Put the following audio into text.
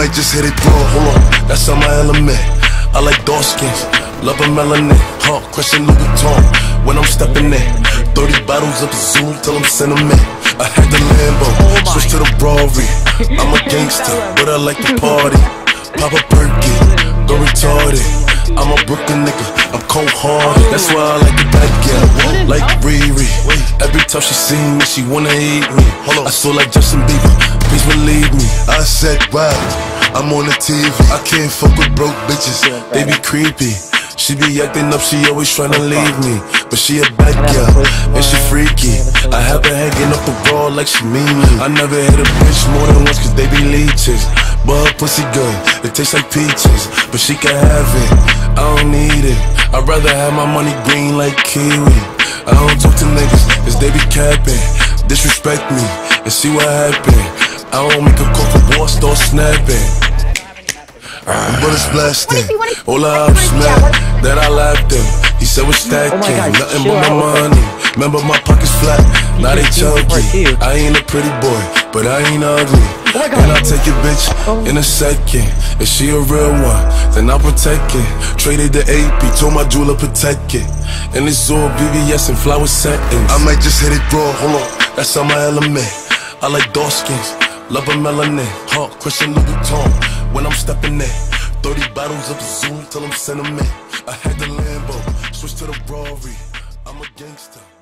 might just hit it raw, hold on, that's on my element. I like dark skins, love a melanin, crushing Louis Vuitton when I'm stepping in. 30 bottles up the Zoom till I'm sentiment. I had the Lambo, switch to the Rari. I'm a gangster, but I like to party. Pop a perky, go retarded. I'm a Brooklyn nigga, I'm cold-hearted. That's why I like the bad girl, like Riri. Every time she see me, she wanna eat me. I saw like Justin Bieber, please believe me. I said, wow, I'm on the TV. I can't fuck with broke bitches, they be creepy. She be acting up, she always tryna leave me. But she a bad girl, and she freaky. I have her hanging up the wall like she mean me. I never hit a bitch more than once cause they be leeches. But her pussy good, it tastes like peaches. But she can have it, I don't need it. I'd rather have my money green like kiwi. I don't talk to niggas cause they be capping. Disrespect me and see what happen. I don't make a call for war, start snapping. Bullets blasting, all I smack that I laughed him. He said we're stacking, nothing but my money. Remember my pockets flat, now they chunky. I ain't a pretty boy, but I ain't ugly. And I'll take your bitch in a second. If she a real one, then I'll protect it. Traded the AP, told my jeweler protect it. And it's all BBS and flower settings. I might just hit it raw, hold on, that's on my element. I like dark skins, love a melanin, crushing Louis Vuitton when I'm stepping in. 30 bottles of the Zoom till I'm sentiment. I had the Lambo, switch to the Rari. I'm a gangster.